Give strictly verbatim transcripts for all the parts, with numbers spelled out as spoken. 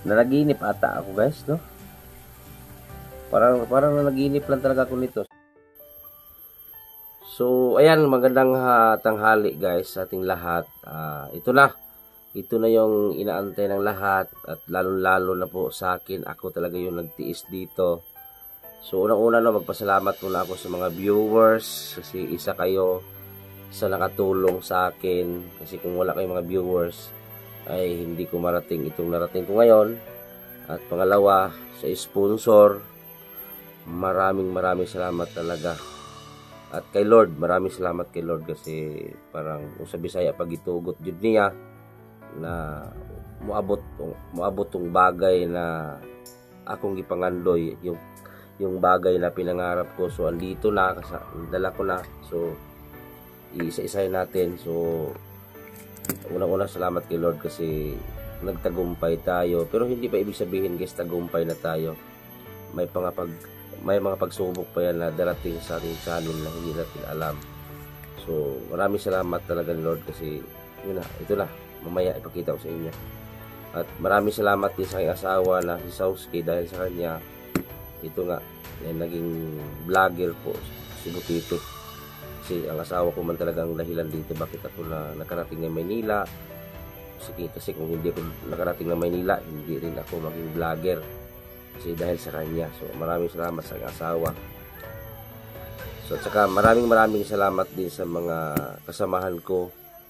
Nanaginip ata ako guys, no? Parang, parang nanaginip lang talaga ako nito. So, ayan, magandang uh, tanghali guys sa ating lahat. Uh, ito na. Ito na yung inaantay ng lahat at lalong-lalo na po sa akin. Ako talaga yung nagtiis dito. So, unang-una no, magpasalamat muna ako sa mga viewers kasi isa kayo sa nakatulong sa akin. Kasi kung wala kayong mga viewers, ay hindi ko marating itong narating ko ngayon. At pangalawa, sa sponsor, maraming maraming salamat talaga. At kay Lord, maraming salamat kay Lord kasi parang kung sa Bisaya pag itugot jud niya na muabot muabot tong bagay na akong gipangandoy, yung yung bagay na pinangarap ko. So andito na, dala ko na. So iisa-isahin natin. So unang-una salamat kay Lord kasi nagtagumpay tayo. Pero hindi pa ibig sabihin guys tagumpay na tayo. May pangapag may mga pagsubok pa yan na darating sa ating channel na hindi natin alam. So maraming salamat talaga Lord kasi yun na, ito na, mamaya ipakita ko sa inyo. At maraming salamat din sa aking asawa na si Sauski dahil sa kanya ito nga eh, naging vlogger po si Butito. Kasi ang asawa ko man talagang dahilan dito bakit ako na nakarating ng Maynila. Kasi, kasi kung hindi ako nakarating ng Maynila, hindi rin ako maging vlogger. Kasi dahil sa kanya. So maraming salamat sa asawa. So at saka maraming maraming salamat din sa mga kasamahan ko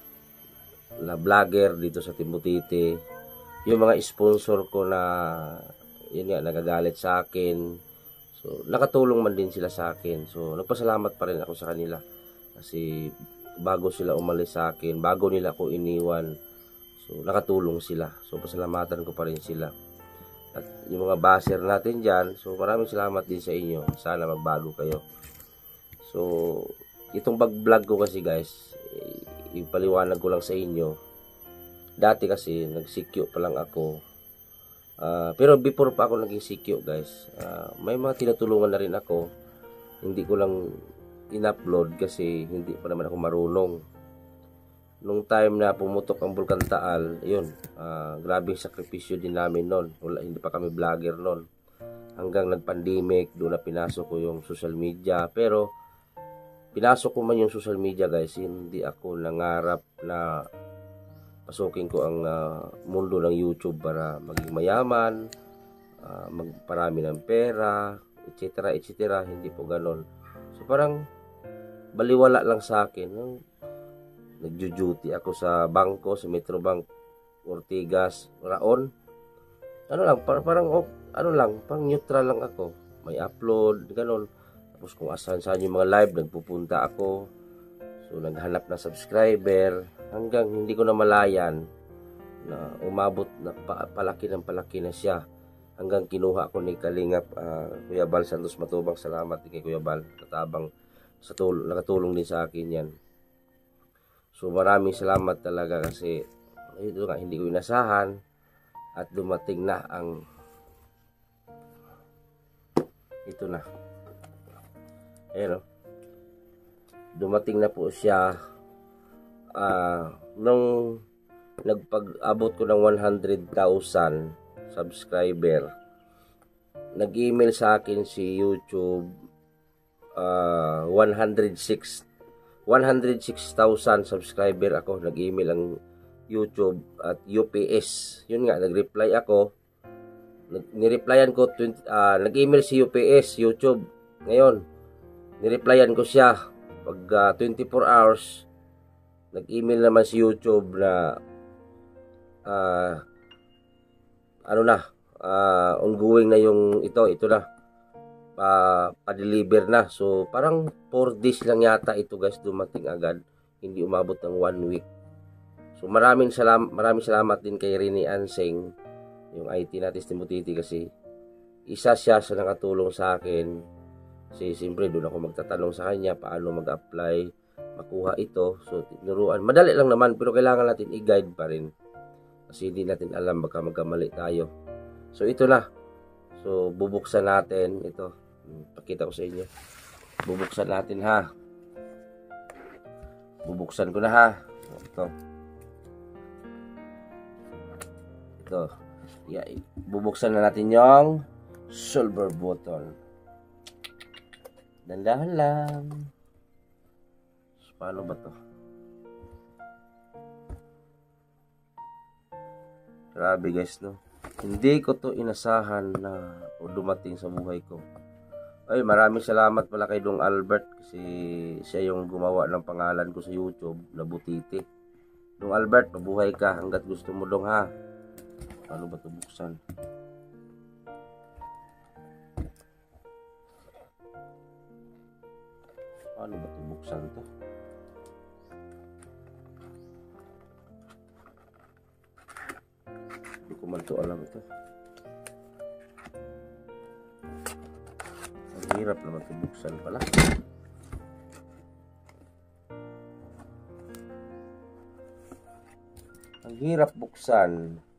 na vlogger dito sa Timbutiti. Yung mga sponsor ko na yun nga, nagagalit sa akin. So nakatulong man din sila sa akin. So nagpasalamat pa rin ako sa kanila. Kasi bago sila umalis sa akin, bago nila ako iniwan, so nakatulong sila. So pasalamatan ko pa rin sila. At yung mga baser natin dyan, so maraming salamat din sa inyo. Sana magbago kayo. So itong bag-vlog ko kasi guys, ipaliwanag ko lang sa inyo. Dati kasi nagsikyo pa lang ako. Uh, pero before pa ako naging sikyo guys, uh, may mga tinutulungan na rin ako. Hindi ko lang in-upload kasi hindi pa naman ako marunong. Nung time na pumutok ang Bulkan Taal, yun, uh, grabe sakripisyo din namin noon. Wala, hindi pa kami vlogger noon. Hanggang nag-pandemic, doon na pinasok ko yung social media. Pero pinasok ko man yung social media guys, hindi ako nangarap na pasukin ko ang uh, mundo ng YouTube para maging mayaman, uh, magparami ng pera, et cetera et cetera. Hindi po ganon. So parang baliwala lang sa akin. No? Nagjo-duty ako sa bangko, sa Metrobank, Ortigas, Raon. Ano lang, par parang oh, ano lang, pang neutral lang ako. May upload, ganon. Tapos kung asan saan yung mga live, nagpupunta ako. So naghanap na subscriber hanggang hindi ko na malayan na umabot na pa palaki ng palaki na siya. Hanggang kinuha ko ni Kalingap uh, Kuya Bal Santos Matubang. Salamat kay Kuya Bal, katabang sa tulong, nakatulong din sa akin yan. So maraming salamat talaga kasi ito nga hindi ko inasahan at dumating na ang ito na. Ayan o. Dumating na po siya uh, nung nagpag-abot ko ng one hundred thousand subscriber. Nag-email sa akin si YouTube uh, one hundred six thousand subscriber ako. Nag-email ang YouTube at U P S. Yun nga, nag-reply ako. Nireplyan ko, uh, nag-email si U P S, YouTube. Ngayon, nireplyan ko siya. Pag uh, twenty-four hours, nag-email naman si YouTube na uh, ano na, uh, ongoing na yung ito, ito na. Uh, pa-deliver na. So parang four days lang yata ito guys, dumating agad, hindi umabot ng one week. So maraming salamat, maraming salamat din kay Rini Anseng, yung I T natin sa Timbutiti, kasi isa siya sa nakatulong sa akin. Kasi siyempre doon ako magtatanong sa kanya paano mag-apply, makuha ito. So tinuruan, madali lang naman pero kailangan natin i-guide pa rin kasi hindi natin alam, baka magkamali tayo. So ito na. So bubuksan natin ito. Pakita ko sa inyo. Bubuksan natin ha. Bubuksan ko na ha. Ito. Ito. Yeah, bubuksan na natin yung silver button. Dandahan lang. So, paano ba to? Grabe guys, no? Hindi ko to inasahan na dumating sa buhay ko. Ay, maraming salamat pala kay Dong Albert kasi siya yung gumawa ng pangalan ko sa YouTube na Butiti. Dong Albert, mabuhay ka hanggat gusto mo dong ha. Paano ba ito buksan? Paano ba ito buksan to? Hindi ko man ito alam ito. Ang hirap naman ito buksan pala. Ang hirap buksan.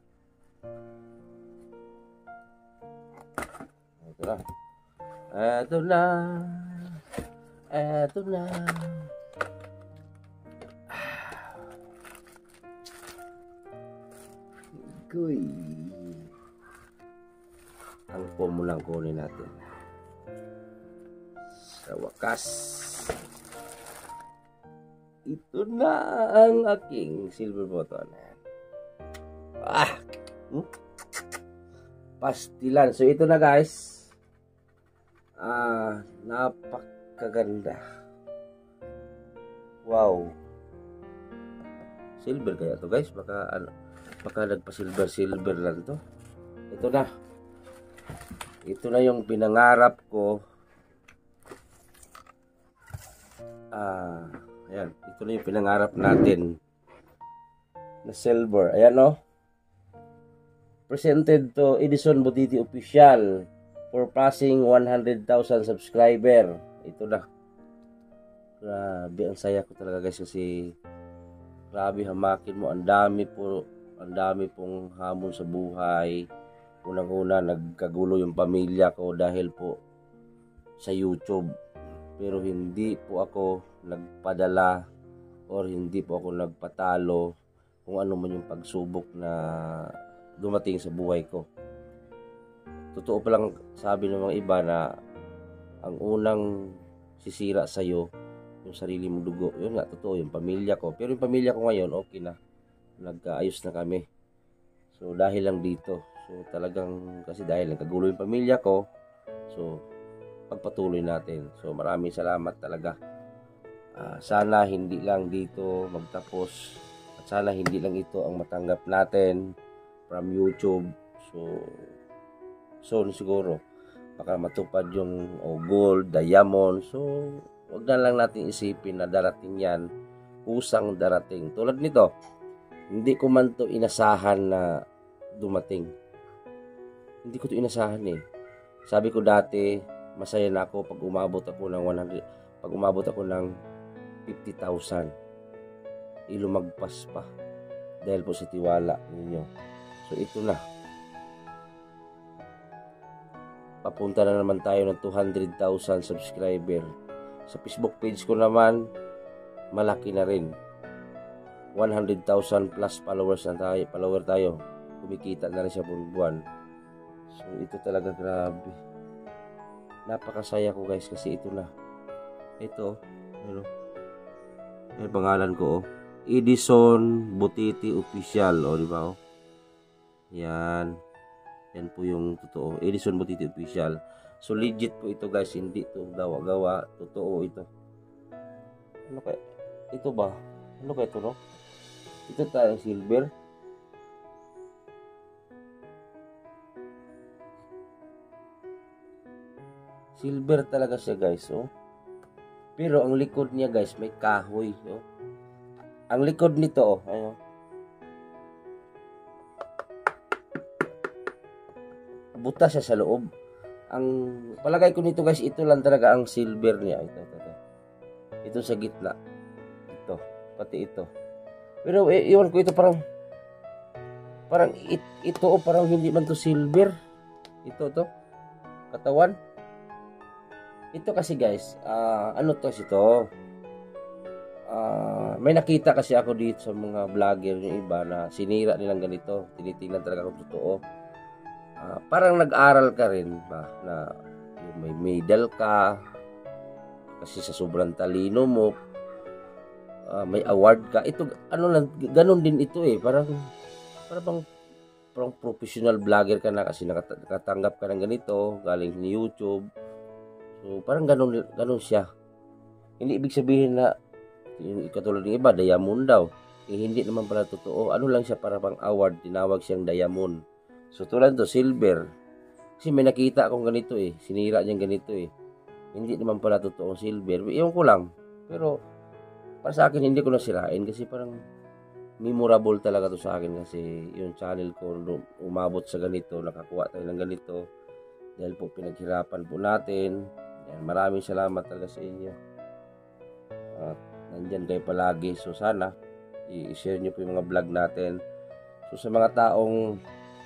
Ito na. Ito na. Ito na. Kuy. Ang pomo lang kunin natin. Sa wakas. Ito na ang aking silver button. Ah! Hmm? Pastilan. So, ito na guys. Ah, napakaganda. Wow. Silver kaya to guys. Baka, ano, baka nagpa-silver-silver lang to. Ito na. Ito na yung pinangarap ko. Ah, ayan. Ito na yung pinangarap natin. Na silver. Ayan o. Oh. Presented to Edison Butiti Official for passing one hundred thousand subscriber. Ito na. Grabe, ang saya ko talaga guys kasi grabe hamakin mo. Ang dami po, ang dami pong hamon sa buhay. Unang-una, nagkagulo yung pamilya ko dahil po sa YouTube. Pero hindi po ako nagpadala or hindi po ako nagpatalo kung ano man yung pagsubok na dumating sa buhay ko. Totoo pa lang sabi ng mga iba na ang unang sisira sa'yo yung sarili mong dugo. Yun nga, totoo yung pamilya ko. Pero yung pamilya ko ngayon, okay na. Nagkaayos na kami. So, dahil lang dito. So, talagang, kasi dahil nagkagulo yung pamilya ko, so, pagpatuloy natin. So, maraming salamat talaga. Uh, sana hindi lang dito magtapos. At sana hindi lang ito ang matanggap natin from YouTube. So, soon siguro baka matupad yung oh, gold, diamond. So, wag na lang natin isipin na darating yan. Kusang darating. Tulad nito, hindi ko man to inasahan na dumating. Hindi ko to inasahan eh. Sabi ko dati, masaya na ako pag umabot ako ng one hundred, pag umabot ako ng fifty thousand. Ilumagpas pa. Dahil po sa tiwala ninyo. So, ito na. Papunta na naman tayo ng two hundred thousand subscriber. Sa Facebook page ko naman, malaki na rin. one hundred thousand plus followers na tayo. Follower tayo. Kumikita na rin siya buwan. So, ito talaga grabe. Napakasaya ko guys kasi ito na. Ito. Ano? May pangalan ko oh. Edison Butiti Official. O, di ba oh? Yan. Yan po yung totoo. Edison Butiti Official. So, legit po ito guys. Hindi ito gawa-gawa. Totoo ito. Ano kaya? Ito ba? Ano kaya ito no? Ito tayo silver. Silver talaga siya guys. Oh. Pero ang likod niya guys may kahoy. Oh. Ang likod nito oh. Ayun. Butas siya sa loob. Ang palagay ko nito guys, ito lang talaga ang silver niya. Ito, ito, ito. Ito sa gitna. Ito, pati ito. Pero eh, iwan ko ito parang parang it, ito o parang hindi man to silver. Ito to. Katawan. Ito kasi guys, uh, ano to ito? Uh, may nakita kasi ako dito sa mga vlogger yung iba na sinira nilang ganito. Tinitingnan talaga kung totoo. uh, parang nag-aral ka rin ba na yung may medal ka kasi sa sobrang talino mo, uh, may award ka. Ito ano lang, ganun din ito eh. Parang parang bang parang professional vlogger ka na kasi nakat- nakatanggap ka ng ganito galing sa YouTube. So parang ganun ganun siya. Hindi ibig sabihin na yung katulad ng iba, diamond daw. Eh, hindi naman pala totoo. Ano lang siya, para pang award, tinawag siyang diamond. So tulad to, silver. Kasi may nakita akong ganito eh. Sinira niyang ganito eh. Hindi naman pala totoong silver. Iyon ko lang. Pero para sa akin, hindi ko nasirain kasi parang memorable talaga to sa akin kasi yung channel ko umabot sa ganito, nakakuha tayo ng ganito dahil po pinaghirapan po natin. Yan, maraming salamat talaga sa inyo. At nandyan kayo palagi. So sana i-share nyo po yung mga vlog natin. So sa mga taong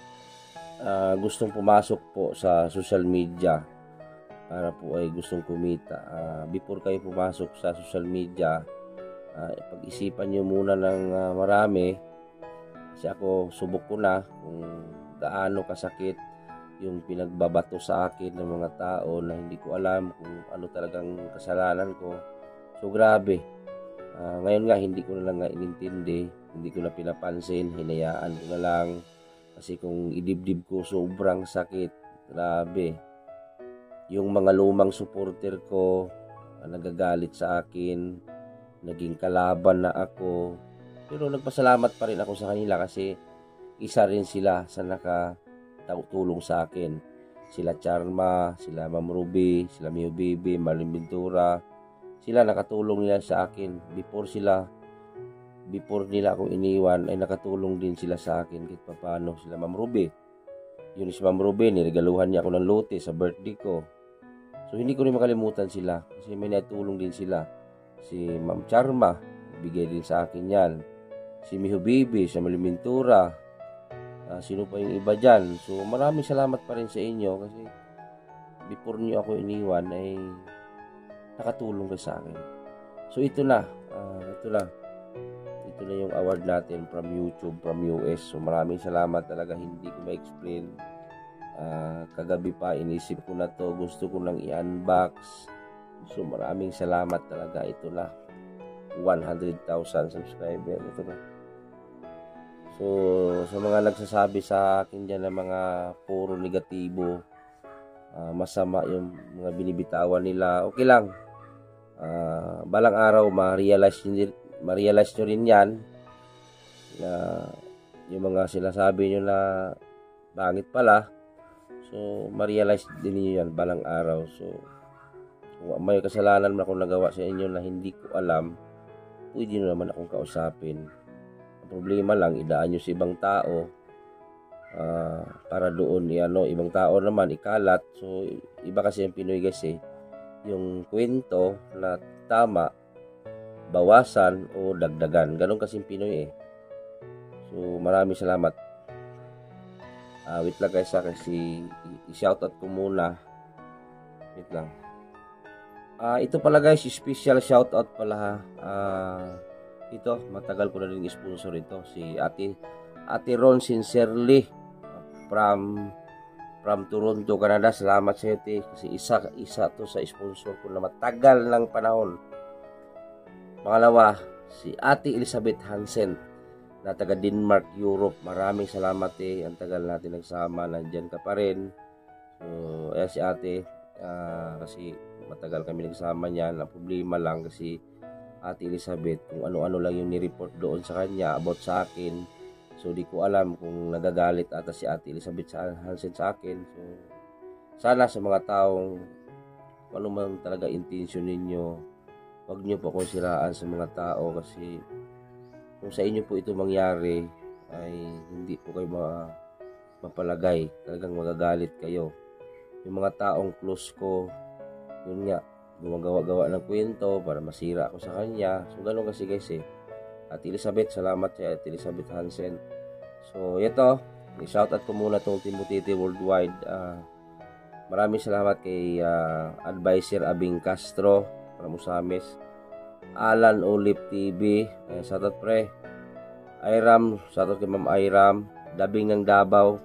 uh, gustong pumasok po sa social media para po ay gustong kumita, uh, before kayo pumasok sa social media, Uh, pag-isipan nyo muna ng uh, marami kasi ako subok ko na kung gaano kasakit yung pinagbabato sa akin ng mga tao na hindi ko alam kung ano talagang kasalanan ko. So grabe, uh, ngayon nga hindi ko na lang nga inintindi, hindi ko na pinapansin, hinayaan ko na lang kasi kung idibdib ko sobrang sakit. Grabe, yung mga lumang supporter ko uh, nagagalit sa akin, naging kalaban na ako, pero nagpasalamat pa rin ako sa kanila kasi isa rin sila sa nakatulong sa akin. Sila Charma, sila Ma'am Ruby, sila Mio Bibi, Marlene Ventura, sila nakatulong nila sa akin. Before sila, before nila ako iniwan, ay nakatulong din sila sa akin kahit paano. Sila Ma'am Ruby, yun si Ma'am Ruby, niregaluhan niya ako ng lote sa birthday ko. So hindi ko rin makalimutan sila kasi may natulong din sila. Si Ma'am Charma, bigay din sa akin yan. Si Miho Bibi, si Marlene Ventura, uh, sino pa yung iba dyan. So maraming salamat pa rin sa inyo kasi before nyo ako iniwan ay nakatulong kayo sa akin. So ito na, uh, ito na. Ito na yung award natin from YouTube, from U S. So maraming salamat talaga, hindi ko ma-explain. Uh, kagabi pa, inisip ko na to, gusto ko lang i-unbox. So maraming salamat talaga. Ito na one hundred thousand subscriber. Ito na. So sa mga nagsasabi sa akin dyan ng mga puro negatibo, uh, masama yung mga binibitawan nila, okay lang. Uh, balang araw ma-realize nyo, ma-realize nyo rin yan na yung mga sinasabi nyo na bangit pala. So ma-realize din nyo yan balang araw. So may kasalanan man akong nagawa sa inyo na hindi ko alam, pwede nyo naman akong kausapin. Ang problema lang, idaan nyo sa ibang tao uh, para doon i-ano, ibang tao naman ikalat. So iba kasi yung Pinoy kasi yung kwento na tama, bawasan o dagdagan. Ganon kasi yung Pinoy eh. So maraming salamat. Uh, wait lang guys, kasi i-shoutout ko muna. Wait lang. Uh, ito pala guys, special shoutout pala ha. Uh, ito, matagal ko na rin sponsor ito. Si Ate, Ate Ron Sincerely from from Toronto, Canada. Salamat sa iyo, kasi isa, isa to sa sponsor ko na matagal ng panahon. Pangalawa, si Ate Elizabeth Hansen na taga Denmark, Europe. Maraming salamat eh. Ang tagal natin nagsama, nandyan ka pa rin. So, ayan si Ate. Uh, kasi matagal kami nagsama niyan. Ang problema lang kasi Ate Elizabeth, kung ano-ano lang yung ni-report doon sa kanya about sa akin. So di ko alam kung nagagalit ata si Ate Elizabeth Hansen sa akin. So sana sa mga taong ano man talaga intention ninyo, wag niyo po akong siraan sa mga tao kasi kung sa inyo po ito mangyari ay hindi po kayo ma mapalagay. Talagang magagalit kayo. Yung mga taong close ko, yun nga, gumagawa-gawa ng kwento para masira ako sa kanya. So, ganun kasi guys eh. Ate Elizabeth, salamat sa Ate Elizabeth Hansen. So, ito, i-shoutout ko muna itong Timotete Worldwide. Uh, maraming salamat kay uh, Advisor Abing Castro, from Usamis. Alan Olip T V, eh, shoutout pre. Iram, shoutout kay Ma'am Iram. Dabing ng Davao.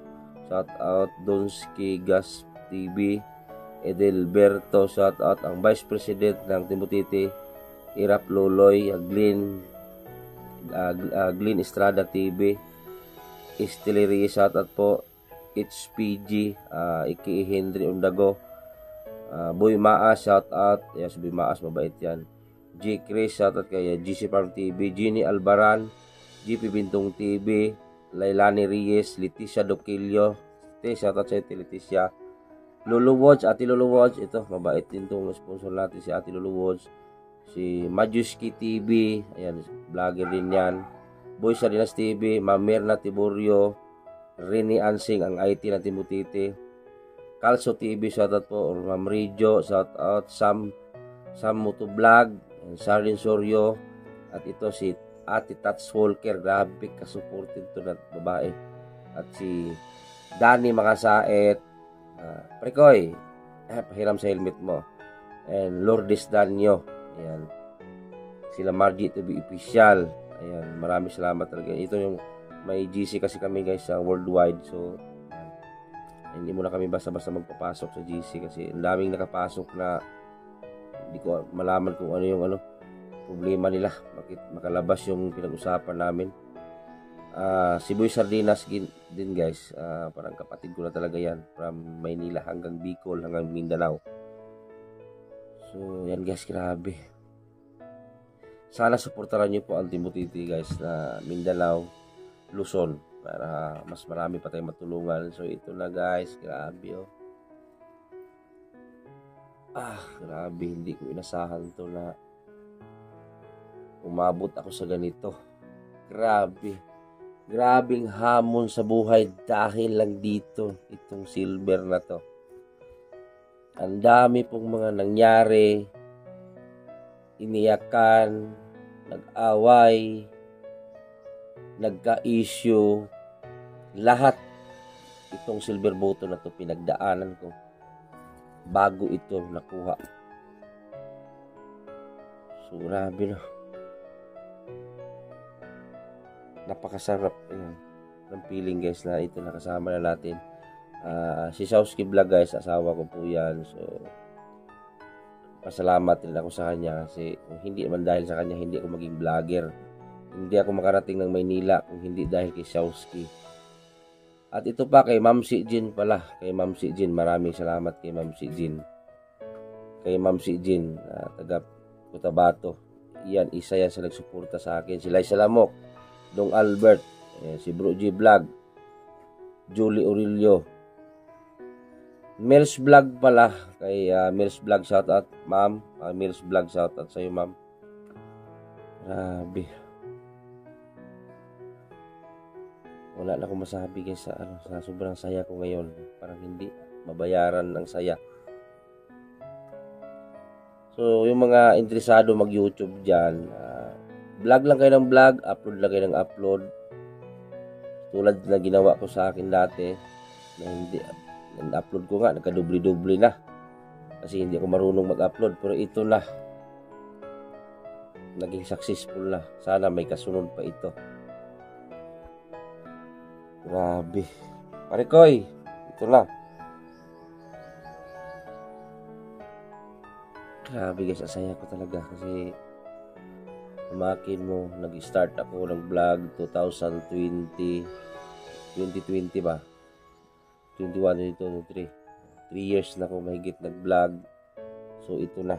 shout out. Donski Gas T V, Edelberto, shout out. Ang Vice President ng Timotite, Irap Loloy, Glenn, uh, uh, Glenn Estrada T V, Estillery, shout out po. H P G, uh, Iki Henry Undago, uh, Boy Maas, shout out. Yes, Boy Maas, mabait yan. G. Chris, shout out kay G C Farm T V, Ginny Albaran, G P Bintong T V, Lailani Reyes, Leticia Doquillo, shout out sa ito, Leticia. Lulu Watch, Ate Lulu Watch, ito, mabait din itong sponsor natin, si Ate Lulu Watch. Si Majuski T V, ayan, vlogger din yan. Boy Salinas T V, Mamirna Tiborio, Rini Ansing, ang I T ng Timotite. Calso T V, shout out po. Ma'am Rijo, shout out. Sam, Sam Motovlog, Sarlin Soryo, at ito si Ate Tats Walker, grabe ka-supported to na babae. At si Danny Makasaet, uh, Prekoy, eh, pahiram sa helmet mo. And Lourdes Danyo, ayan. Sila Margie T V Official, ayan, maraming salamat talaga. Ito yung may G C kasi kami guys sa worldwide, so ayan. Hindi muna kami basta-basta magpapasok sa G C kasi ang daming nakapasok na hindi ko malaman kung ano yung ano problema nila, bakit makalabas yung pinag-usapan namin. Uh, si Boy Sardinas din guys, uh, parang kapatid ko na talaga yan, from Maynila hanggang Bicol hanggang Mindanao. So yan guys, grabe. Sana suportahan nyo po ang Timotite guys na Mindanao, Luzon, para mas marami pa tayong matulungan. So ito na guys, grabe oh. Ah, grabe, hindi ko inasahan to na umabot ako sa ganito. Grabe. Grabing hamon sa buhay dahil lang dito, itong silver na to. Ang dami pong mga nangyari, iniyakan, nag-away, nagka-issue, lahat itong silver button na to pinagdaanan ko bago ito nakuha. So grabe no, napakasarap ayan, ng feeling guys na ito nakasama na natin. Uh, si Sauski Vlog guys, asawa ko po yan, so pasalamat rin ako sa kanya kasi kung hindi man dahil sa kanya hindi ako maging vlogger. Hindi ako makarating ng Maynila kung hindi dahil kay Sauski. At ito pa kay Ma'am Si Jin pala. Kay Ma'am Si Jin. Maraming salamat kay Ma'am Si Jin. Kay Ma'am Si Jin. Uh, taga Cotabato. Yan, isa yan sa nagsuporta sa akin. Si Liza Lamok. Dong Albert. Eh, si Bro G Vlog. Julie Aurelio. Mills Vlog pala. Kay uh, Mills Vlog, shout out ma'am. Uh, Mills Vlog, shout out sa'yo ma'am. Grabe. Wala na akong masabi guys sa, ano, sa sobrang saya ko ngayon. Parang hindi mabayaran ang saya. So, yung mga interesado mag-YouTube dyan, uh, vlog lang kayo ng vlog, upload lang kayo ng upload. Tulad na ginawa ko sa akin dati, na hindi, nag-upload ko nga, nagka-dubli-dubli na. Kasi hindi ako marunong mag-upload, pero ito na. Naging successful na. Sana may kasunod pa ito. Grabe. Parikoy, ito na. Grabe guys, asaya ko talaga kasi umakin mo, nag-start ako ng vlog twenty twenty, twenty twenty ba? twenty-one, twenty-two, twenty-three. three years na ako mahigit nag-vlog. So ito na.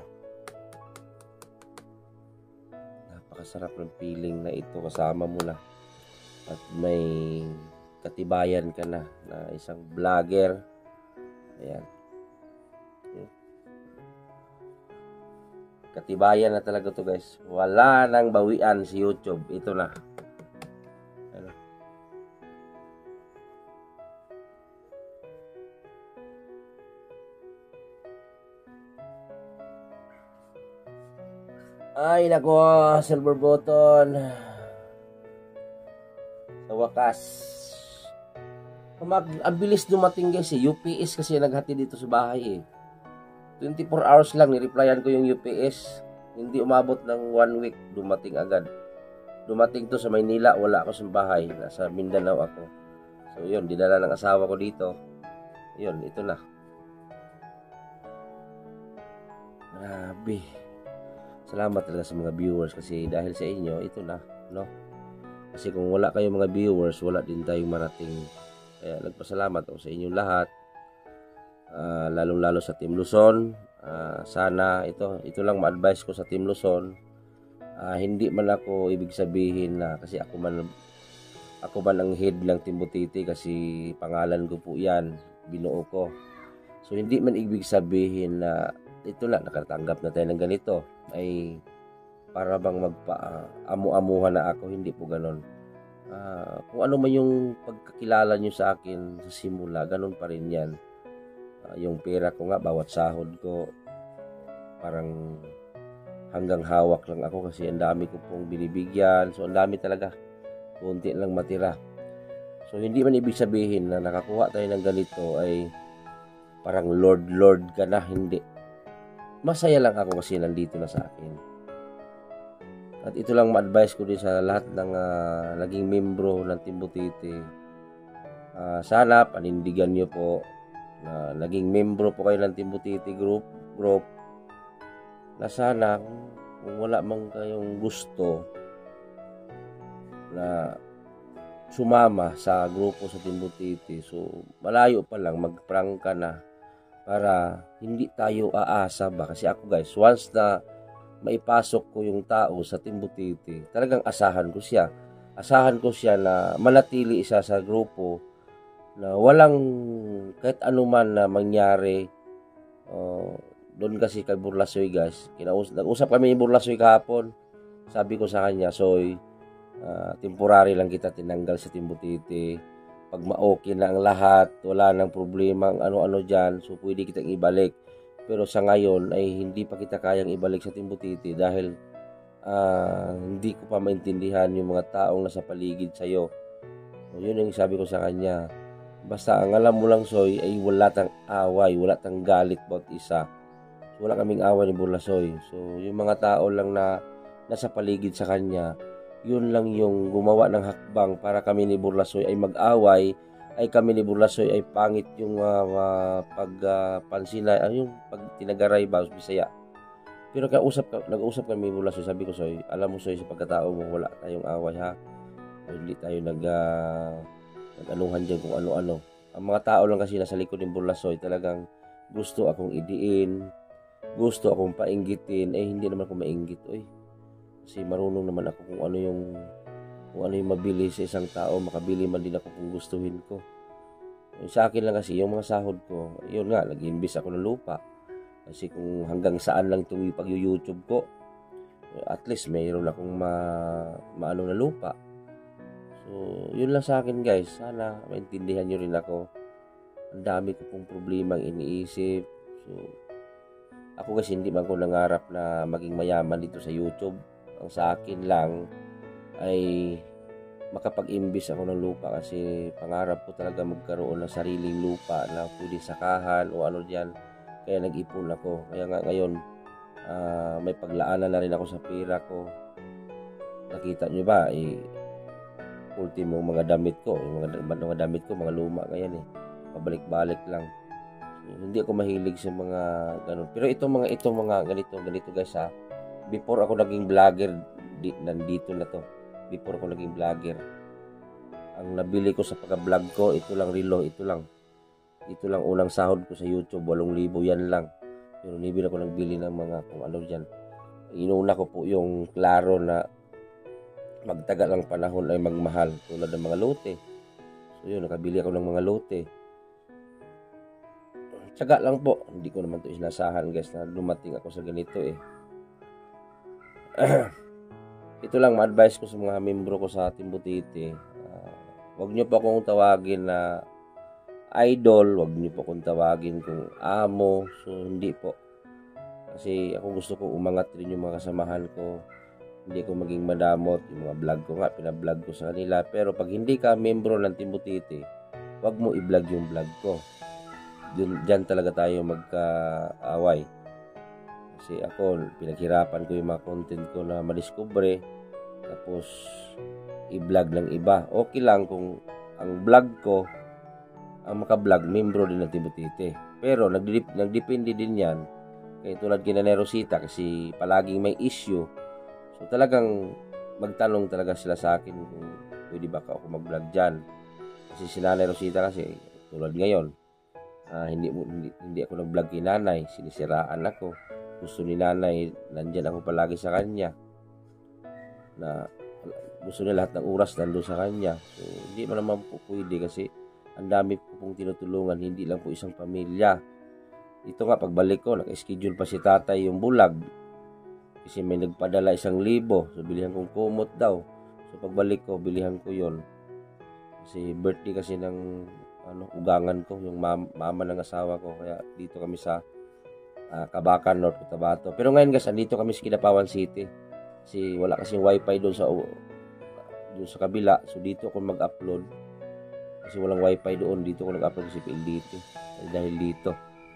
Napakasarap ng feeling na ito kasama mo na. At may katibayan ka na na isang vlogger. Ayan. Katibayan na talaga to guys. Wala nang bawian si YouTube. Ito na. Ano? Ay nako, silver button. Sa wakas. Mag, ang bilis dumating guys eh. U P S kasi naghati dito sa bahay eh. twenty-four hours lang ni-replyan ko yung U P S. Hindi umabot ng one week, dumating agad. Dumating to sa Maynila, wala ako sa bahay, nasa Mindanao ako. So yun, dinala ng asawa ko dito. Yun, ito na. Grabe. Salamat talaga sa mga viewers kasi dahil sa inyo, ito na, no? Kasi kung wala kayong mga viewers, wala din tayong marating. Kaya nagpasalamat ako sa inyong lahat. Uh, lalong-lalo sa Team Luzon. Uh, sana ito, ito lang ma-advise ko sa Team Luzon. Uh, hindi man ako ibig sabihin na kasi ako man ako man ang head ng Team Butiti kasi pangalan ko po yan, binuo ko. So hindi man ibig sabihin na ito na, nakatanggap na tayo ng ganito ay para bang magpa-amu-amuhan na ako, hindi po ganon. Uh, kung ano man yung pagkakilala nyo sa akin sa simula, ganon pa rin yan. Uh, yung pera ko nga, bawat sahod ko parang hanggang hawak lang ako kasi ang dami ko pong binibigyan. So ang dami talaga, kunti lang matira. So hindi man ibig sabihin na nakakuha tayo ng ganito ay parang Lord Lord ka na, hindi. Masaya lang ako kasi nandito na sa akin. At ito lang ma-advise ko din sa lahat ng uh, naging membro ng Team Butiti. Uh, sana panindigan nyo po na naging membro po kayo ng Team Butiti group, group na sana kung, kung wala man kayong gusto na sumama sa grupo sa Team Butiti, so malayo pa lang, mag-prank ka na para hindi tayo aasa ba. Kasi ako guys, once na maipasok ko yung tao sa Team Butiti, talagang asahan ko siya. Asahan ko siya na manatili isa sa grupo na walang kahit anuman na mangyari. Uh, doon kasi kay Burlasoy guys, kinaus nag-usap kami ni Burlasoy kahapon. Sabi ko sa kanya, Soy, uh, temporary lang kita tinanggal sa Team Butiti. Pag ma-okay na ang lahat, wala nang problema ang ano-ano dyan, so pwede kitang ibalik. Pero sa ngayon ay hindi pa kita kayang ibalik sa Team Butiti dahil uh, hindi ko pa maintindihan yung mga taong nasa paligid sa'yo. So, yun yung sabi ko sa kanya. Basta ang alam mo lang, Soy, ay wala tang away, wala tang galit bawat isa. So, wala kaming away ni Burlasoy. So yung mga tao lang na nasa paligid sa kanya, yun lang yung gumawa ng hakbang para kami ni Burlasoy ay mag-away, ay kami ni Burlasoy ay pangit yung uh, uh, pagpansin uh, na, uh, yung pag tinagaray ba, Bisaya. Pero kaya usap, nag-usap kami ni Burlasoy, sabi ko, Soy, alam mo Soy, sa pagkatao mo, wala tayong away ha. O, hindi tayo nag, uh, nag-anuhan dyan kung ano-ano. Ang mga tao lang kasi nasa likod ni Burlasoy, talagang gusto akong idiin, gusto akong painggitin, eh hindi naman ako mainggit, oy. Kasi marunong naman ako kung ano yung kung ano yung mabili sa isang tao, makabili man din ako kung gustuhin ko. Yung sa akin lang kasi, yung mga sahod ko, yun nga, nag-invest ako ng lupa. Kasi kung hanggang saan lang itong pag-YouTube ko, at least mayroon akong ma, maano na lupa. So, yun lang sa akin guys. Sana maintindihan nyo rin ako. Ang dami ko pong problema ang iniisip. So, ako kasi hindi man ko nangarap na maging mayaman dito sa YouTube. Ang sa akin lang ay makapag-imbis ako ng lupa kasi pangarap ko talaga magkaroon ng sariling lupa na pwede sakahan o ano diyan. Kaya nag-ipon ako. Kaya nga ngayon uh, may paglaanan na rin ako sa pera ko. Nakita nyo ba eh, ultimo mga damit ko, yung mga, mga damit ko mga luma ngayon eh. Pabalik-balik lang. So, hindi ako mahilig sa mga ganun. Pero itong mga itong mga ganito ganito guys ha. Before ako naging vlogger, di, nandito na to. Before ako naging vlogger, ang nabili ko sa pagka-vlog ko, ito lang rilo, ito lang. Ito lang unang sahod ko sa YouTube, walong libo yan lang. Pero nibili ako nagbili ng mga kung ano dyan. Inuna ko po yung klaro na magtagal ang panahon ay magmahal. Tulad ng mga lote. So yun, nakabili ako ng mga lote. Tsaga lang po. Hindi ko naman ito inasahan guys na dumating ako sa ganito eh. Ito lang ma-advise ko sa mga membro ko sa Team Butiti. Uh, wag nyo pa akong tawagin na idol, wag nyo pa akong tawagin kung amo. So hindi po. Kasi ako gusto ko umangat rin yung mga kasamahan ko. Hindi ko maging madamot. Yung mga vlog ko nga, pinablog ko sa kanila. Pero pag hindi ka membro ng Team Butiti, wag mo i-vlog yung vlog ko. Diyan talaga tayo magka-away. Kasi ako, pinaghirapan ko yung mga content ko na madiscover, tapos i-vlog ng iba. Okay lang kung ang vlog ko, ang maka-vlog, membro din ng Team Butete. Pero nagdip, nagdepende din yan kay tulad kina ni Rosita kasi palaging may issue. So talagang magtanong talaga sila sa akin kung pwede ba ako mag-vlog dyan. Kasi si Nanay Rosita kasi tulad ngayon, uh, hindi, hindi, hindi ako nag-vlog kay Nanay, sinisiraan ako. Gusto ni Nanay, nandyan ako palagi sa kanya. Na gusto niya lahat ng oras nandun sa kanya. So hindi man naman po pwede kasi ang dami po pong tinutulungan, hindi lang po isang pamilya. Ito nga, pagbalik ko, naka-schedule pa si tatay yung bulag. Kasi may nagpadala isang libo. So, bilihan kong kumot daw. So, pagbalik ko, bilihan ko yon. Kasi birthday kasi ng ano, ugangan ko, yung mama, mama ng asawa ko. Kaya dito kami sa uh, Kabakan, North Cotabato. Pero ngayon guys, andito kami sa Kidapawan City. Kasi wala kasing wifi doon sa, uh, doon sa kabila. So, dito ako mag-upload. Kasi walang wifi doon. Dito ako nag-upload kasi P L D T. Dahil dito.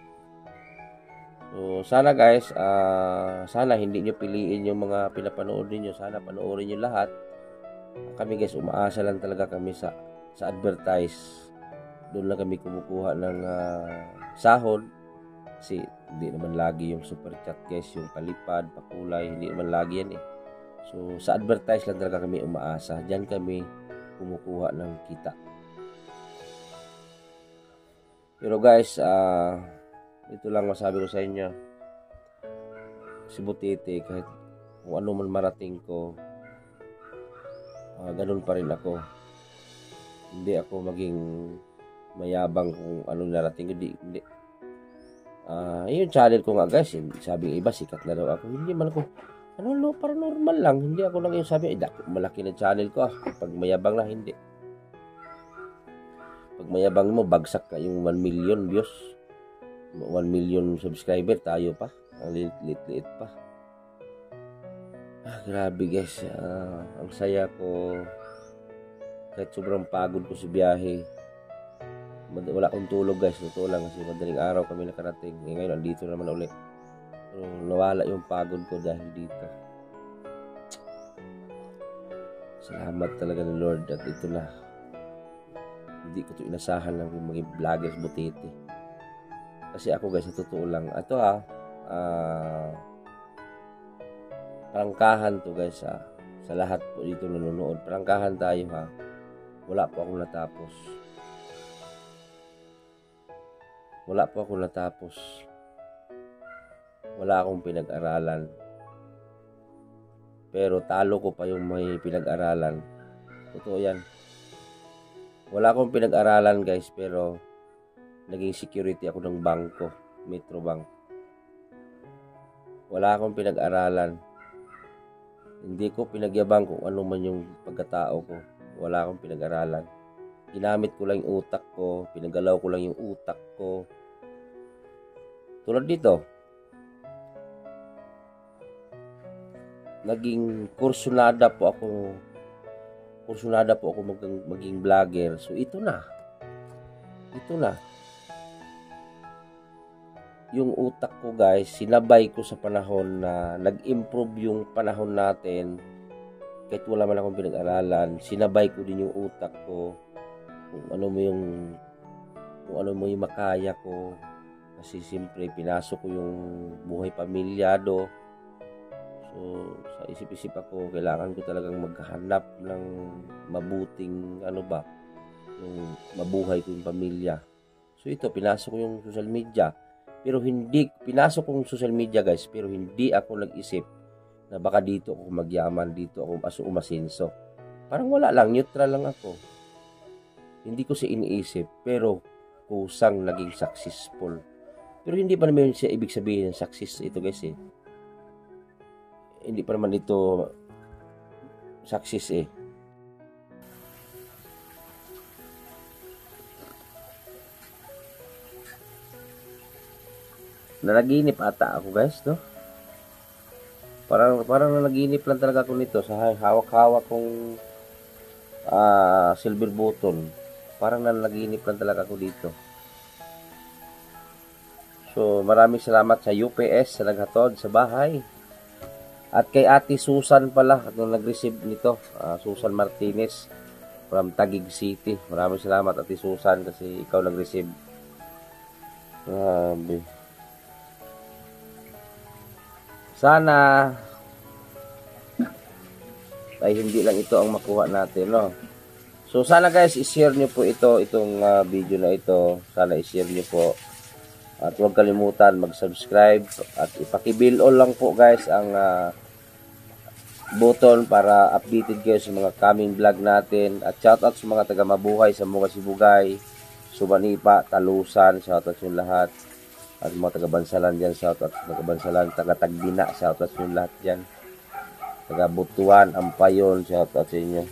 So, sana guys, uh, sana hindi nyo piliin yung mga pinapanood niyo. Sana panoorin nyo lahat. Kami guys, umaasa lang talaga kami sa sa advertise. Doon lang kami kumukuha ng uh, sahod. Kasi hindi naman lagi yung super chat guys, yung palipad, pakulay, hindi naman lagi yan eh. So, sa advertise lang talaga kami umaasa. Diyan kami kumukuha ng kita. Pero guys, ah... Uh, ito lang masabi ko sa inyo, si Butete, kahit kung ano man marating ko, uh, ganun pa rin ako. Hindi ako maging mayabang kung ano narating ko. Hindi, hindi. Uh, yung channel ko nga guys, sabi ng iba, sikat na daw ako. Hindi man ako, ano, no, parang normal lang. Hindi ako lang yung sabi, eh, malaki na channel ko. Ah. Pag mayabang na, hindi. Pag mayabang mo, bagsak ka yung one million views. one million subscriber, tayo pa. Ang liit-liit pa. Ah, grabe guys. Ah, ang saya ko. Kahit sobrang pagod ko sa biyahe. Wala akong tulog guys. Totoo lang kasi madaling araw kami nakarating. E ngayon, andito naman ulit. So, nawala yung pagod ko dahil dito. Salamat talaga ng Lord at ito na. Hindi ko ito inasahan lang yung maging vloggers Butete. Kasi ako guys, sa totoo lang, ito ha, uh, prangkahan to guys ha, sa lahat po dito nanonood, prangkahan tayo ha, wala po akong natapos, wala po akong natapos, wala akong pinag-aralan, pero talo ko pa yung may pinag-aralan, totoo yan, wala akong pinag-aralan guys, pero naging security ako ng bangko, Metro Bank. Wala akong pinag-aralan. Hindi ko pinagyabang kung ano man yung pagkatao ko. Wala akong pinag-aralan. Ginamit ko lang yung utak ko, pinagalaw ko lang yung utak ko. Tulad dito, naging kursunada po ako, kursunada po ako maging, maging vlogger. So ito na. Ito na. Yung utak ko guys, sinabay ko sa panahon na nag-improve yung panahon natin. Kahit wala man akong pinag-aralan, sinabay ko din yung utak ko. Kung ano mo yung kung ano mo yung makaya ko. Kasi siyempre pinasok ko yung buhay pamilyado. So sa isip-isip ako, kailangan ko talagang maghanap ng mabuting ano ba, yung mabuhay ko yung pamilya. So ito, pinasok ko yung social media. Pero hindi, pinasok kong social media guys, pero hindi ako nag-isip na baka dito ako magyaman, dito ako aso umasinso. Parang wala lang, neutral lang ako. Hindi ko siya iniisip, pero kusang naging successful. Pero hindi pa naman siya ibig sabihin ng success ito guys eh. Hindi pa naman ito success eh. Nanaginip ata ako guys, no? Parang parang nanaginip lang talaga ako nito sa hawak-hawak kong uh, silver button. Parang nanaginip lang talaga ako dito. So, maraming salamat sa U P S sa naghatod sa bahay. At kay Ate Susan pala, at nung nag-receive nito, uh, Susan Martinez. from Taguig City. Maraming salamat Ate Susan kasi ikaw nag-receive. Grabe. Sana ay hindi lang ito ang makuha natin, no? So sana guys, i-share niyo po ito, itong uh, video na ito. Sana i-share niyo po. At huwag kalimutan mag-subscribe at ipaki-bell all lang po guys ang uh, button para updated kayo sa mga coming vlog natin. At shoutout sa mga taga Mabuhay sa Mga Sibugay, Subanipa, Talusan, shoutout sa lahat. At mga taga Bansalan dyan, shoutout sa taga Bansalan, taga Tagbina, shoutout sa lahat dyan. Taga Butuan, Ampayon, shoutout sa inyo.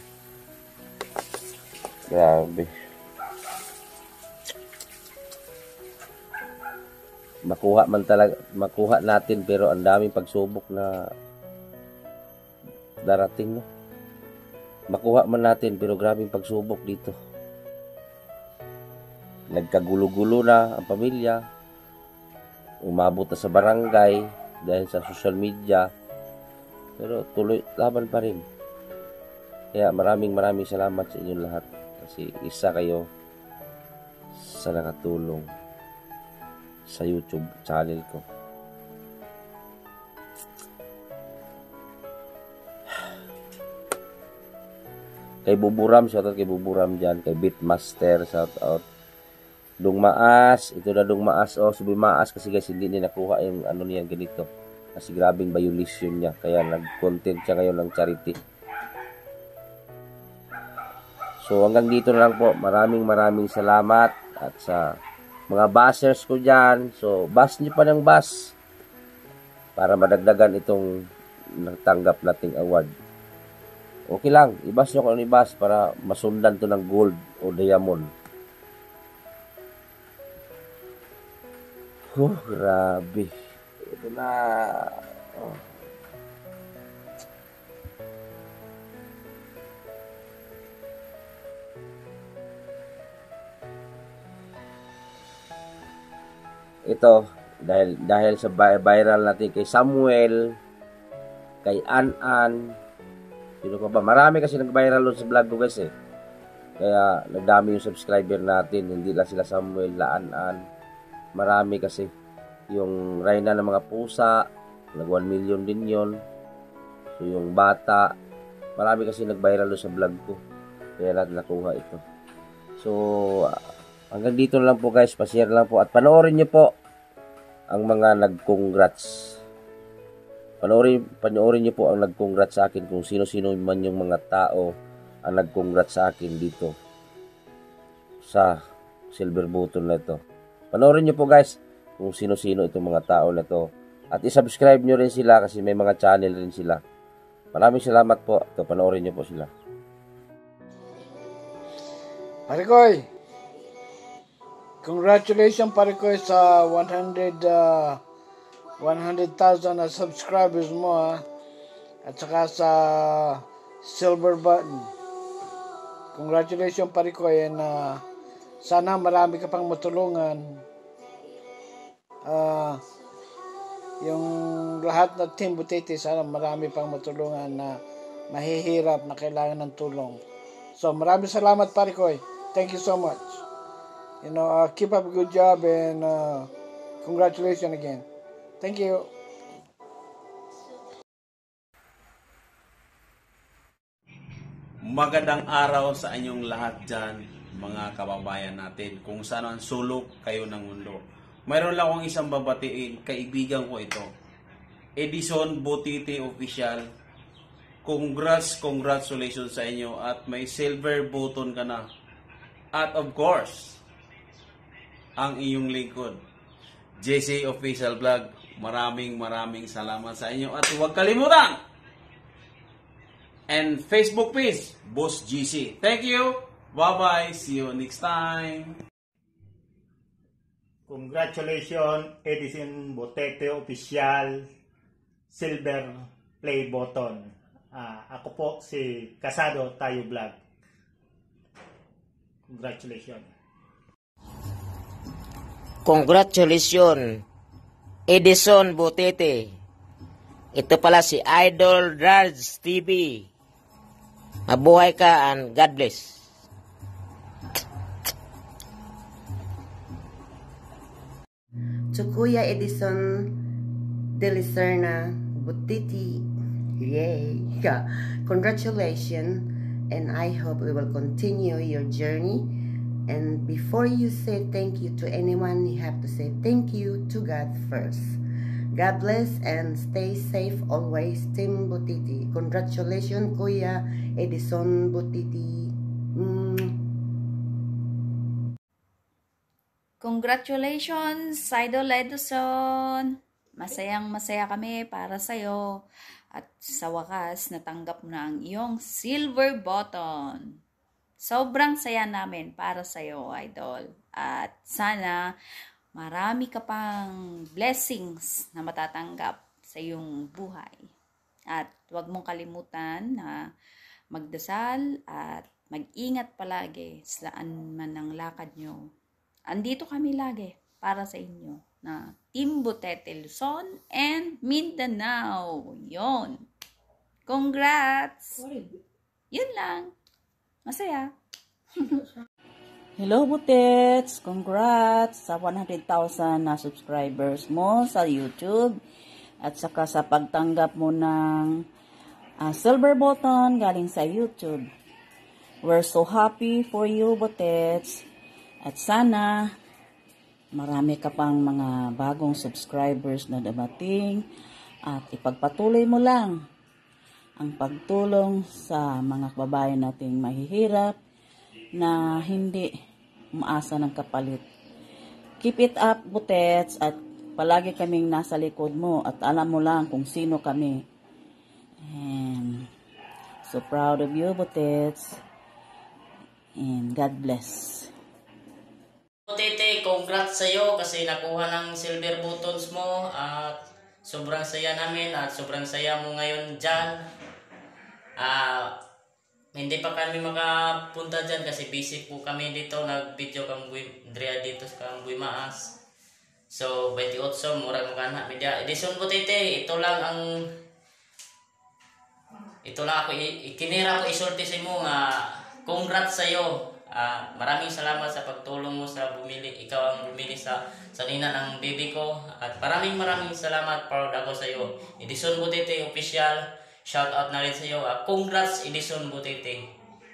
Grabe. Makuha man talaga, makuha natin pero ang daming pagsubok na darating, no? Makuha man natin pero grabing pagsubok dito. Nagkagulo-gulo na ang pamilya. Umabot na sa barangay dahil sa social media. Pero tuloy, laban pa rin. Kaya maraming maraming salamat sa inyong lahat. Kasi isa kayo sa nakatulong sa YouTube channel ko. Kay Buburam, shoutout kay Buburam dyan. Kay Beatmaster, shoutout. Dungmaas, ito na Dungmaas. Oh, sabi Maas kasi guys, hindi niya nakuha yung ano niyan ganito. Kasi grabing violation niya. Kaya nag-content siya ngayon ng charity. So hanggang dito na lang po. Maraming maraming salamat. At sa mga bashers ko dyan. So bash niyo pa ng bash. Para madagdagan itong natanggap nating award. Okay lang, ibas nyo kung ano ibas para masundan to ng gold o diamond. Oh, grabe. Ito na. Oh. Ito, dahil dahil sa viral natin kay Samuel, kay An-An, sino pa ba? Marami kasi nag-viral doon sa vlog ko guys eh. Kaya nagdami yung subscriber natin. Hindi lang sila Samuel, Laan-an. Marami kasi. Yung Reyna ng mga pusa, nag one million din yon. So yung bata, marami kasi nag-viral doon sa vlog ko. Kaya natin nakuha ito. So hanggang dito na lang po guys. Pa-share lang po. At panoorin nyo po ang mga nag-congrats. Panoorin, panoorin niyo po ang nag-congrats sa akin kung sino-sino man yung mga tao ang nag-congrats sa akin dito sa silver button na ito. Panoorin niyo po guys kung sino-sino itong mga tao na to. At isubscribe niyo rin sila kasi may mga channel rin sila. Maraming salamat po. Ito, panoorin niyo po sila. Parikoy, congratulations Parikoy sa one hundred uh, one hundred thousand na subscribers mo ha. At saka sa silver button. Congratulations Parikoy and uh, sana marami ka pang matulungan. Uh, yung lahat na Team Butete, sana marami pang matulungan na mahihirap na kailangan ng tulong. So maraming salamat Parikoy. Thank you so much. You know, uh, keep up a good job and uh, congratulations again. Thank you. Magandang araw sa inyong lahat dyan, mga kababayan natin. Kung saan ang sulok kayo ng mundo. Mayroon lang akong isang babatiin, kaibigan ko ito. Edison Butete Official. Congrats, congratulations sa inyo at may silver button ka na. At of course, ang iyong lingkod, J C Official Vlog. Maraming maraming salamat sa inyo at huwag kalimutan and Facebook page Boss G C. Thank you. Bye bye. See you next time. Congratulations Edison Butete Official Silver Play Button. Uh, ako po si Casado Tayo Vlog. Congratulations. Congratulations Edison Butete. Ito pala si Idol Dards T V. Mabuhay ka and God bless. to Kuya Edison de Licerna Butiti. Yay! Yeah. Congratulations, and I hope we will continue your journey. And before you say thank you to anyone, you have to say thank you to God first. God bless and stay safe always, Team Butiti. Congratulations, Kuya Edison Butiti. Mm. Congratulations, Idol Edison! Masayang masaya kami para sa'yo. At sa wakas, natanggap mo na ang iyong silver button. Sobrang saya namin para sa'yo, Idol. At sana marami ka pang blessings na matatanggap sa iyong buhay. At huwag mong kalimutan na magdasal at mag-ingat palagi saan man ang lakad nyo. Andito kami lagi para sa inyo na Team Butete Luzon and Mindanao. Yon. Congrats! Yun lang. Masaya. Hello Butets! Congrats sa one hundred thousand na subscribers mo sa YouTube at saka sa pagtanggap mo ng uh, silver button galing sa YouTube. We're so happy for you, Butets. At sana marami ka pang mga bagong subscribers na dumating at ipagpatuloy mo lang ang pagtulong sa mga kababayan nating mahihirap na hindi umaasa ng kapalit. Keep it up, Butets, at palagi kaming nasa likod mo at alam mo lang kung sino kami. And so proud of you, Butets, and God bless. Butete, congrats sa'yo kasi nakuha ng silver buttons mo at sobrang saya namin at sobrang saya mo ngayon dyan. Uh, hindi pa kami makapunta dyan kasi busy po kami dito. Nag-video kang Drea dito sa kang Maas. So, twenty-eight, murag magana. Media Edison Butete, ito lang ang ito lang ako, ikinira ko isulti sa mo nga congrats sa'yo. Uh, maraming salamat sa pagtulong mo sa bumili. Ikaw ang bumili sa sanina ng baby ko. At maraming maraming salamat. Proud ako sa iyo. Edison Butete Official. Shout out na rin sa iyo. Uh, congrats Edison Butete.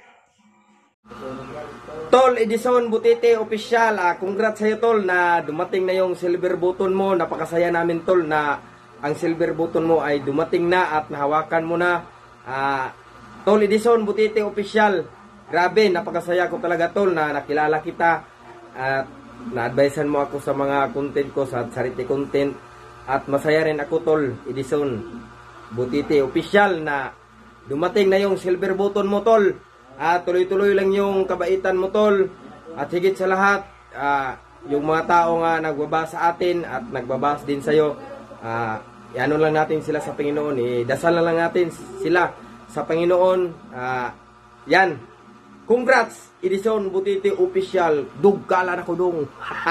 Tol Edison Butete Official. Uh, congrats sa iyo, Tol, na dumating na yung silver button mo. Napakasaya namin, Tol, na ang silver button mo ay dumating na at nahawakan mo na. Uh, Tol Edison Butete Official. Grabe, napakasaya ko talaga, Tol, na nakilala kita at na-advisean mo ako sa mga content ko, sa charity content. At masaya rin ako, Tol Edison Butete Official, na dumating na yung silver button mo, Tol. At tuloy-tuloy lang yung kabaitan mo, Tol. At higit sa lahat, uh, yung mga tao nga nagbaba sa atin at nagbabas din sa'yo, uh, ano lang natin sila sa Panginoon. Idasal na lang natin sila sa Panginoon. Uh, yan. Congrats, Edison Butete Official. Dugkala na ko dong.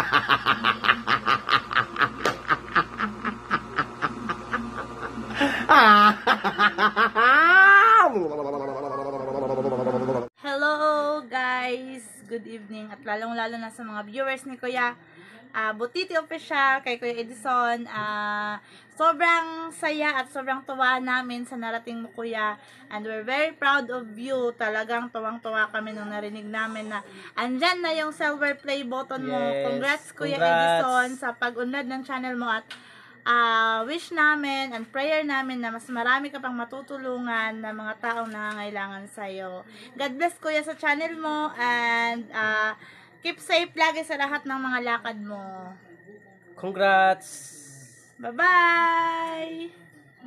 Hello guys, good evening at lalong-lalo na sa mga viewers ni Kuya uh, Butete Official, kay Kuya Edison. Uh, sobrang saya at sobrang tuwa namin sa narating mo, Kuya. And we're very proud of you. Talagang tuwang-tuwa kami nung narinig namin na andyan na yung silver play button mo. Yes, congrats, Kuya congrats. Edison, sa pag-unlad ng channel mo. At uh, wish namin and prayer namin na mas marami ka pang matutulungan na mga taong nangangailangan sa'yo. God bless, Kuya, sa channel mo. And uh, keep safe lagi sa lahat ng mga lakad mo. Congrats! Bye-bye!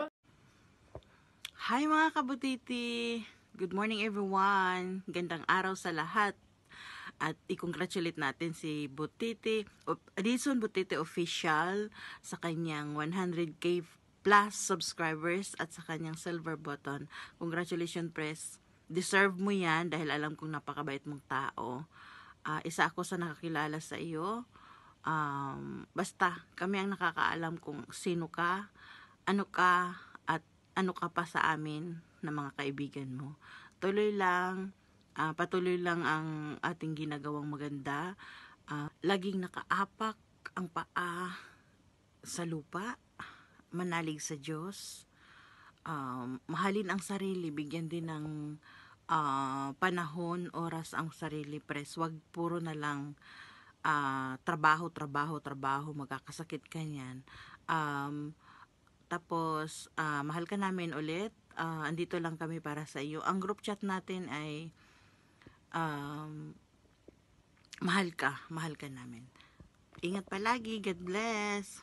Hi mga kabutiti! Good morning everyone! Gandang araw sa lahat. At i-congratulate natin si Butete, Edison Butete Official sa kanyang one hundred K plus subscribers at sa kanyang silver button. Congratulations, Press. Deserve mo yan dahil alam kong napakabait mong tao. Uh, isa ako sa nakakilala sa iyo. Um, basta kami ang nakakaalam kung sino ka, ano ka, at ano ka pa sa amin na mga kaibigan mo. Tuloy lang, uh, patuloy lang ang ating ginagawang maganda. Uh, laging nakaapak ang paa sa lupa, manalig sa Diyos, um, mahalin ang sarili, bigyan din ng uh, panahon, oras ang sarili, pres. Wag puro na lang uh, trabaho, trabaho, trabaho, magkakasakit ka niyan. Um, tapos, uh, mahal ka namin ulit. Uh, andito lang kami para sa iyo. Ang group chat natin ay um, mahal ka, mahal ka namin. Ingat palagi. God bless.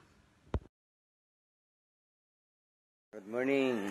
Good morning.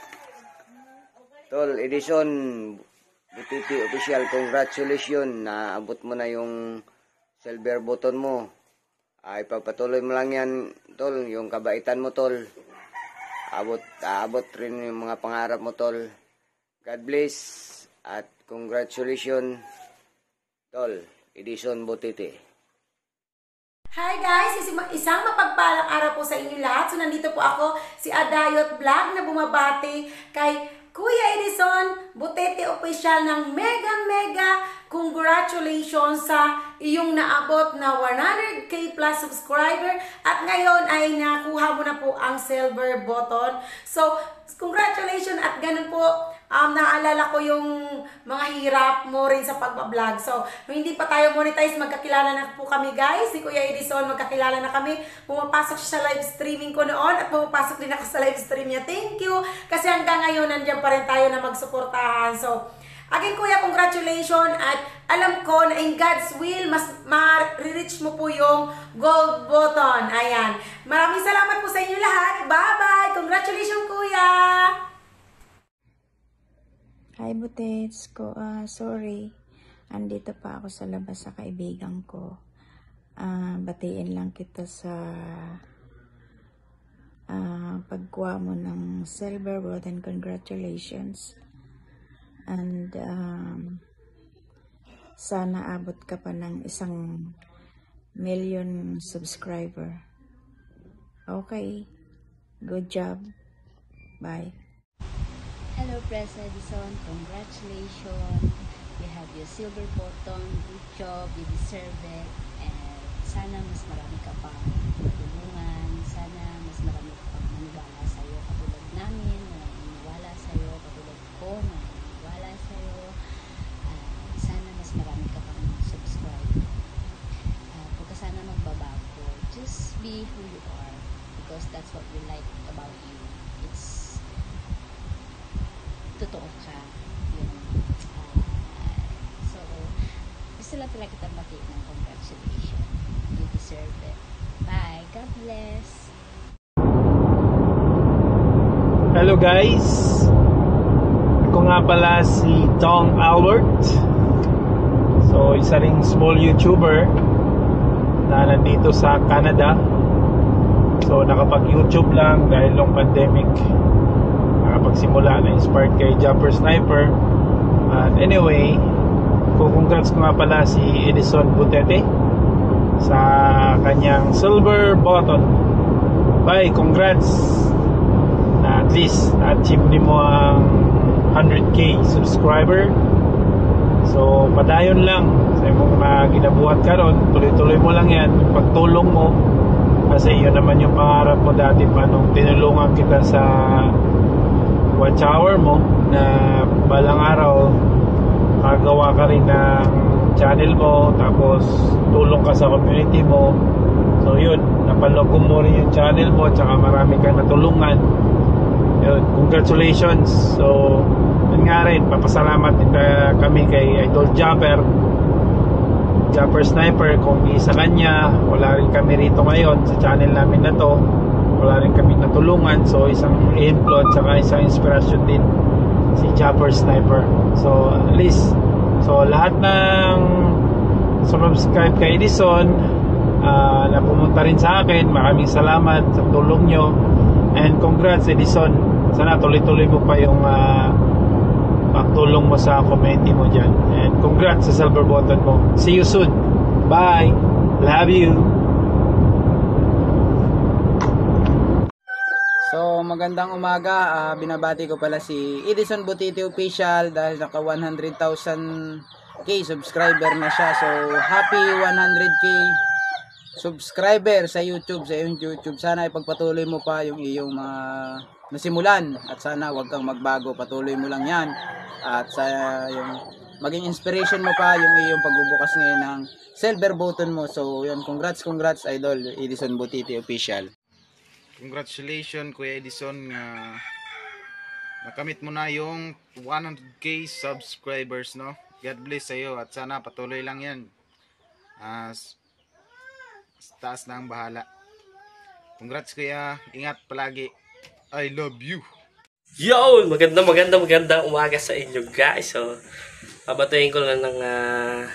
Tol, Edison Butiti Official, congratulations. Naabot mo na yung silver button mo. Ay, pagpatuloy mo lang yan, Tol. Yung kabaitan mo, Tol. Abot, abot rin yung mga pangarap mo, Tol. God bless. At congratulations, Tol, Edison Butiti. Hi guys! Isang mapagpalang araw po sa inyo lahat. So nandito po ako, si Adayot Vlog, na bumabati kay Kuya Edison Butiti Official ng mega mega congratulations sa iyong naabot na one hundred K plus subscriber at ngayon ay nakuha mo na po ang silver button. So congratulations at ganun po, um, naalala ko yung mga hirap mo rin sa pagbablog. So kung hindi pa tayo monetize, magkakilala na po kami guys. Si Kuya Edison, magkakilala na kami. Pumapasok siya sa live streaming ko noon at pumapasok din ako sa live stream niya. Thank you! Kasi hanggang ngayon, nandiyan pa rin tayo na magsuportahan. So, again Kuya, congratulations at alam ko na in God's will, mas ma-reach mo po yung gold button. Ayan. Maraming salamat po sa inyo lahat. Bye-bye! Congratulations Kuya! Hi Butets ko, uh, sorry. Andito pa ako sa labas sa kaibigan ko. Uh, batiin lang kita sa uh, pagkuha mo ng silver button. Congratulations. And um, sana abot ka pa ng isang million subscriber. Okay. Good job. Bye. Hello, Press Edison. Congratulations. You have your silver button. Good job. You deserve it. And sana mas marami ka pa tulungan. Sana mas marami ka pang maniwala sa'yo. Katulad namin, na maniwala sa'yo. Katulad ko, na maniwala sa'yo. Uh, sana mas marami ka pang subscribe. Uh, huwag ka sana magbabago. Just be who you are. Because that's what we like about you. It's totoo ka. Yun. Uh, so, gusto lang talaga kitang batiin ng congratulations. You deserve it. Bye. God bless. Hello guys. Ako nga pala si Dong Albert. So, isa ring small YouTuber na nandito sa Canada. So, nakapag-YouTube lang dahil long pandemic. Nakapagsimula na inspired kay Jumper Sniper. At anyway, congrats ko nga pala si Edison Butiti sa kanyang silver button. Bye, congrats na at least na-achieve ni mo ang one hundred K subscriber. So padayon lang sa imong uh, ginabuhat karon, tuloy-tuloy mo lang yan, pagtulong mo, kasi yun naman yung pangarap mo dati pa nung tinulungan kita sa watch hour mo, na balang araw kagawa ka rin ng channel mo, tapos tulong ka sa community mo. So yun, napalogo mo rin yung channel mo, tsaka marami kang natulungan. Yun, congratulations. So yun nga rin, papasalamat din kami kay Idol Jumper Jumper Sniper. Kung di sa kanya, wala rin kami rito ngayon sa channel namin na to, wala rin kami natulungan. So isang influence tsaka isang inspirasyon din si Jumper Sniper. So at least, so lahat ng subscribe kay Edison uh, na pumunta rin sa akin, maraming salamat sa tulong nyo. And congrats Edison, sana tuloy-tuloy mo pa yung uh, pagtulong mo sa community mo dyan. And congrats sa silver button mo. See you soon. Bye. Love you. So magandang umaga, uh, binabati ko pala si Edison Butiti Official dahil naka one hundred thousand K subscriber na siya. So happy one hundred K subscriber sa YouTube, sa iyong YouTube. Sana ipagpatuloy mo pa yung iyong mga nasimulan at sana huwag kang magbago. Patuloy mo lang yan. At sa yung maging inspiration mo pa yung iyong pagbubukas ngayon ng silver button mo. So yun, congrats, congrats Idol Edison Butiti Official. Congratulations Kuya Edison nga uh, nakamit mo na yung one hundred K subscribers, no? God bless sa iyo at sana patuloy lang yan. As uh, taas na ang bahala. Congrats Kuya, ingat palagi. I love you. Yo, maganda maganda maganda umaga sa inyo guys. So, babatayin ko lang ng uh,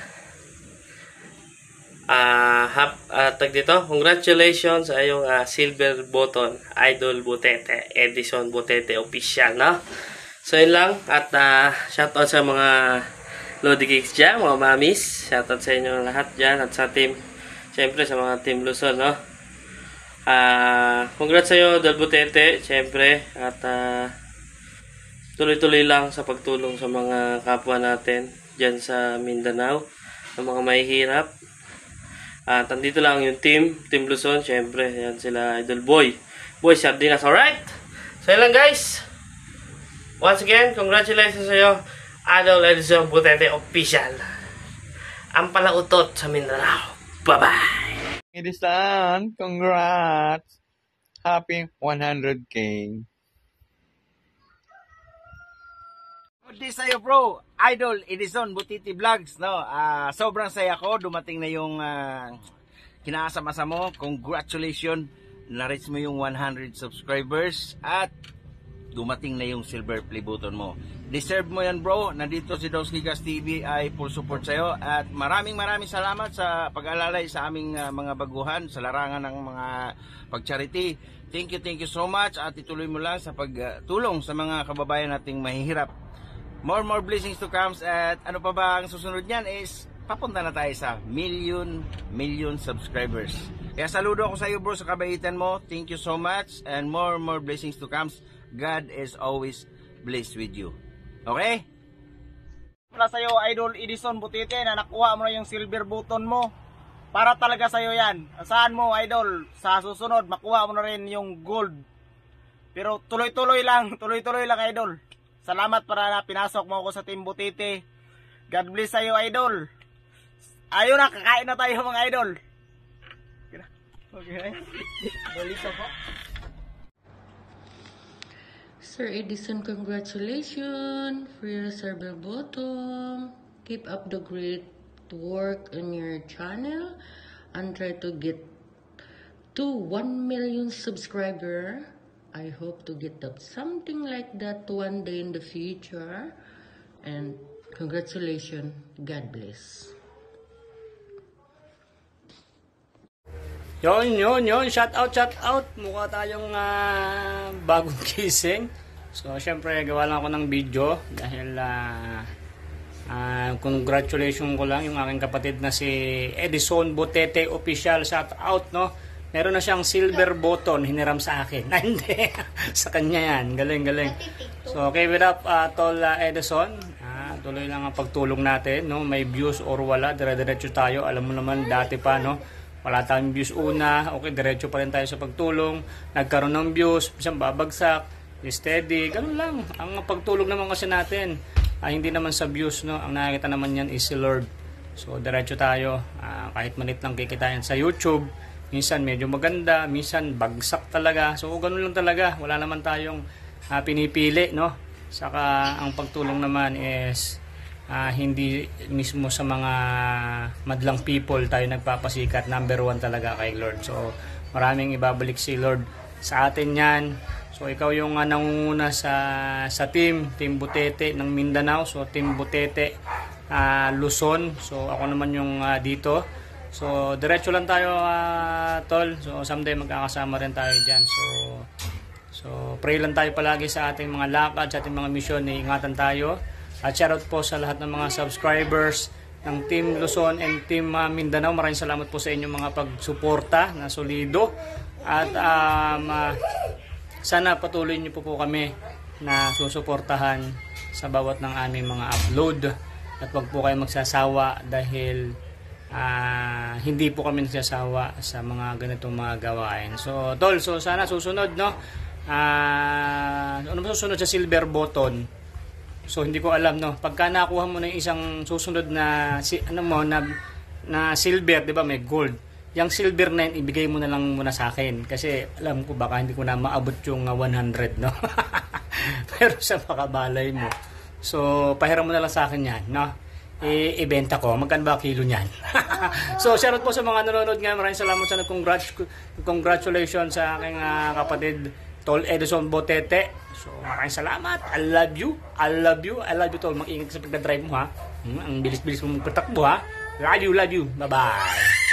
uh, hap, uh, tag dito. Congratulations sa iyong uh, silver button, Idol Butete, Edison Butete Official, no? So, yun lang. At uh, shoutout sa mga Lodi Cakes dyan, mga mamis. Shoutout sa inyo lahat dyan at sa team. Siyempre, sa mga team Luzon, no? Uh, congrats sa iyo, Idol Butete, siyempre. At uh, tuloy-tuloy lang sa pagtulong sa mga kapwa natin dyan sa Mindanao, ng mga mahihirap. At andito lang yung team, Team Luzon, syempre, yan sila Idol Boy. Boy Sardinas, alright? So yun lang guys. Once again, congratulations sa iyo, Idol Edison Butete Official. Ang palautot sa Mindanao. Bye-bye! Edison, congrats! Happy one hundred K. Good day sa'yo bro, Idol Edison Butiti Vlogs, no? Uh, sobrang saya ko, dumating na yung uh, kinaasam-asa mo. Congratulations, na-reach mo yung one hundred subscribers at dumating na yung silver play button mo. Deserve mo yan bro, nandito si Dosligas T V ay full support sa'yo at maraming maraming salamat sa pag-alalay sa aming uh, mga baguhan sa larangan ng mga pag-charity. Thank you, thank you so much at ituloy mo lang sa pagtulong uh, sa mga kababayan nating mahihirap. More more blessings to come at ano pa ba ang susunod niyan is papunta na tayo sa million million subscribers. Kaya saludo ako sa iyo bro sa kabaitan mo. Thank you so much and more more blessings to come. God is always blessed with you. Okay? Para sa iyo Idol Edison Butiti na nakuha mo na yung silver button mo. Para talaga sa iyo yan. Saan mo Idol? Sa susunod makuha mo na rin yung gold. Pero tuloy-tuloy lang, tuloy-tuloy lang Idol. Salamat para na pinasok mo ako sa Team Butiti. God bless sa iyo, Idol. Ayun na, kakain na tayo mga Idol. Okay. Balis ako. Sir Edison, congratulations for your silver button. Keep up the great work on your channel and try to get to one million subscribers. I hope to get up something like that one day in the future. And congratulations. God bless. Yon, yon, yon. Shout out, shout out. Mukha tayong uh, bagong gising. So, syempre, gawa lang ako ng video. Dahil, uh, uh, congratulations ko lang yung aking kapatid na si Edison Butete Official. Shout out, no? Meron na siyang silver button, hiniram sa akin. Na hindi, sa kanya yan. Galing, galing. So, okay, with up, uh, Tol uh, Edison. Uh, tuloy lang ang pagtulong natin, no? May views or wala, dire-diretso tayo. Alam mo naman, dati pa, no? Wala tayong views una. Okay, diretso pa rin tayo sa pagtulong. Nagkaroon ng views, isang babagsak, steady, ganun lang. Ang pagtulong naman kasi natin, uh, hindi naman sa views, no? Ang nakikita naman yan is si Lord. So, diretso tayo. Uh, kahit manit lang kikitain sa YouTube. Minsan medyo maganda, minsan bagsak talaga. So ganun lang talaga. Wala naman tayong uh, pinipili, no? Saka ang pagtulong naman is uh, hindi mismo sa mga madlang people tayo nagpapasikat. Number one talaga kay Lord. So maraming ibabalik si Lord sa atin yan. So ikaw yung uh, nangunguna sa, sa team, Team Butete ng Mindanao. So Team Butete uh, Luzon. So ako naman yung uh, dito. So, diretso lang tayo, uh, Tol. So, someday magkakasama rin tayo dyan. So, so, pray lang tayo palagi sa ating mga lakad, sa ating mga misyon. Iingatan tayo. At shoutout po sa lahat ng mga subscribers ng Team Luzon and Team uh, Mindanao. Maraming salamat po sa inyong mga pagsuporta na solido. At um, uh, sana patuloy niyo po po kami na susuportahan sa bawat ng aming mga upload. At wag po kayo magsasawa dahil uh, hindi po kami nagsasawa sa mga ganitong mga gawain. So tol, so sana susunod, no, uh, ano susunod sa silver button. So hindi ko alam, no, pagka nakuha mo na yung isang susunod na si, ano mo na, na silver, di ba, may gold, yung silver na yun, ibigay mo na lang muna sa akin kasi alam ko baka hindi ko na maabot yung uh, one hundred, no. Pero sa makabalay mo, so pahiram mo na lang sa akin yan, no, i ibenta ko, magkano ba kilo niyan? So shoutout po sa mga nanonood nga, maraming salamat sa congrats congratulations sa aking uh, kapatid Tol Edison Botete. So maraming salamat, I love you, I love you, I love you Tol, mag-ingat sa pagdadrive mo ha, hmm, ang bilis-bilis mo magpatakbo ha, love you, love you, bye bye.